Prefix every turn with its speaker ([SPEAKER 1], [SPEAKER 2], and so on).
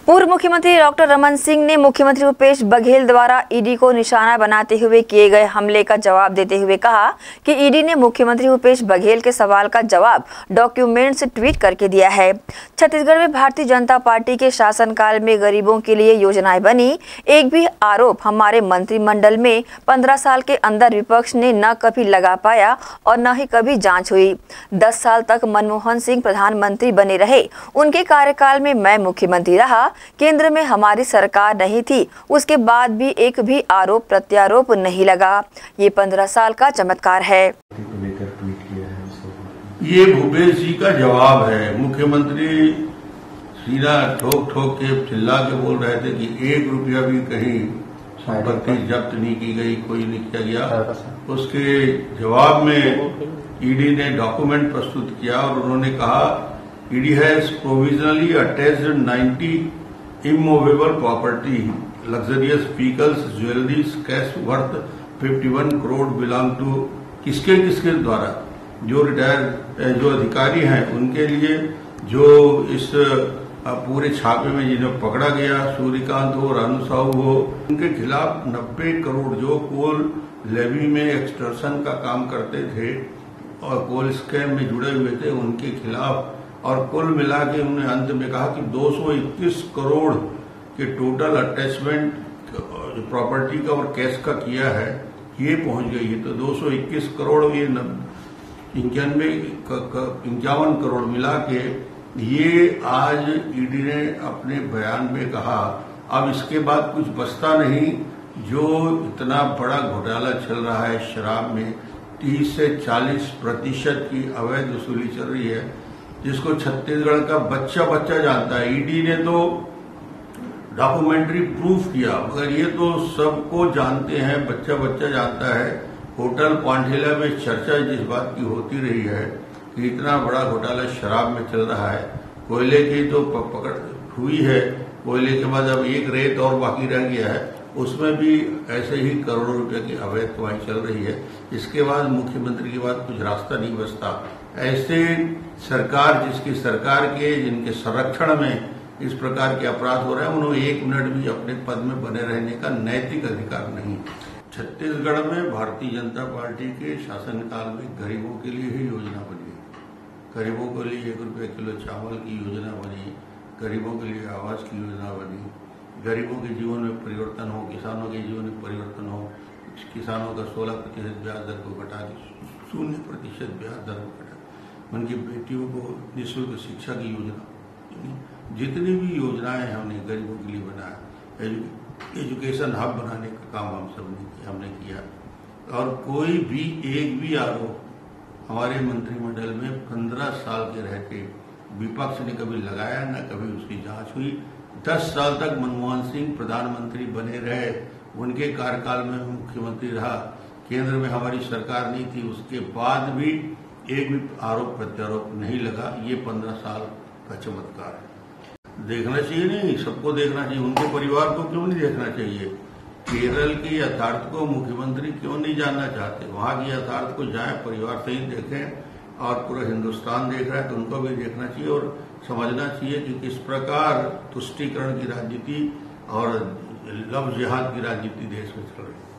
[SPEAKER 1] पूर्व मुख्यमंत्री डॉक्टर रमन सिंह ने मुख्यमंत्री भूपेश बघेल द्वारा ईडी को निशाना बनाते हुए किए गए हमले का जवाब देते हुए कहा कि ईडी ने मुख्यमंत्री भूपेश बघेल के सवाल का जवाब डॉक्यूमेंट से ट्वीट करके दिया है। छत्तीसगढ़ में भारतीय जनता पार्टी के शासनकाल में गरीबों के लिए योजनाएं बनी। एक भी आरोप हमारे मंत्रिमंडल में 15 साल के अंदर विपक्ष ने न कभी लगा पाया और न ही कभी जाँच हुई। 10 साल तक मनमोहन सिंह प्रधानमंत्री बने रहे, उनके कार्यकाल में मैं मुख्यमंत्री रहा। केंद्र में हमारी सरकार नहीं थी, उसके बाद भी एक भी आरोप प्रत्यारोप नहीं लगा। ये 15 साल का चमत्कार है।
[SPEAKER 2] ये भूपेश जी का जवाब है। मुख्यमंत्री सीधा ठोक ठोक के चिल्ला के बोल रहे थे कि 1 रुपया भी कहीं संपत्ति जब्त नहीं की गई, कोई नहीं किया गया। उसके जवाब में ईडी ने डॉक्यूमेंट प्रस्तुत किया और उन्होंने कहा ED has provisionally attached 90 immovable property, luxurious vehicles, jewelleries, cash worth 51 crore belong to किसके द्वारा, जो रिटायर जो अधिकारी हैं उनके लिए, जो इस पूरे छापे में जिन्हें पकड़ा गया, सूर्यकांत हो, रानू साहू हो, उनके खिलाफ 90 करोड़ जो कोल लेवी में एक्सटॉर्शन का काम करते थे और कोल स्कैम में जुड़े हुए थे, उनके खिलाफ, और कुल मिला के उन्होंने अंत में कहा कि 221 करोड़ के टोटल अटैचमेंट जो प्रॉपर्टी का और कैश का किया है, ये पहुंच गई है। तो 221 करोड़ ये 51 करोड़ मिला के ये आज ईडी ने अपने बयान में कहा। अब इसके बाद कुछ बचता नहीं। जो इतना बड़ा घोटाला चल रहा है शराब में, 30 से 40% की अवैध वसूली चल रही है, जिसको छत्तीसगढ़ का बच्चा जानता है। ईडी ने तो डॉक्यूमेंट्री प्रूफ किया, मगर ये तो सबको जानते हैं, बच्चा जानता है। होटल पांठेला में चर्चा जिस बात की होती रही है कि इतना बड़ा घोटाला शराब में चल रहा है, कोयले की तो पकड़ हुई है, कोयले के बाद अब एक रेत और बाकी रह गया है, उसमें भी ऐसे ही करोड़ों रुपए की अवैध कमाई चल रही है। इसके बाद मुख्यमंत्री के बाद कुछ रास्ता नहीं बचता। ऐसे सरकार जिसकी सरकार के जिनके संरक्षण में इस प्रकार के अपराध हो रहे हैं, उन्हें 1 मिनट भी अपने पद में बने रहने का नैतिक अधिकार नहीं। छत्तीसगढ़ में भारतीय जनता पार्टी के शासनकाल में गरीबों के लिए ही योजना बनी। गरीबों के लिए 1 रुपये किलो चावल की योजना बनी, गरीबों के लिए आवास की योजना बनी, गरीबों के जीवन में परिवर्तन हो, किसानों के जीवन में परिवर्तन हो, किसानों का 16% ब्याज दर को घटा के 0% ब्याज दर को घटा, उनकी बेटियों को निःशुल्क शिक्षा की योजना, जितनी भी योजनाएं हमने गरीबों के लिए बनाया, एजुकेशन हब बनाने का काम हमने किया। और कोई भी एक भी आरोप हमारे मंत्रिमंडल में 15 साल के रहते विपक्ष ने कभी लगाया, न कभी उसकी जांच हुई। 10 साल तक मनमोहन सिंह प्रधानमंत्री बने रहे, उनके कार्यकाल में मुख्यमंत्री रहा, केंद्र में हमारी सरकार नहीं थी, उसके बाद भी एक भी आरोप प्रत्यारोप नहीं लगा। ये 15 साल का चमत्कार है। देखना चाहिए नहीं, सबको देखना चाहिए। उनके परिवार को क्यों नहीं देखना चाहिए? केरल की यथार्थ को मुख्यमंत्री क्यों नहीं जानना चाहते? वहां की यथार्थ को जाए, परिवार सहित देखें, और पूरा हिंदुस्तान देख रहा है तो उनको भी देखना चाहिए और समझना चाहिए कि किस प्रकार तुष्टीकरण की राजनीति और लव जिहाद की राजनीति देश में चल रही है।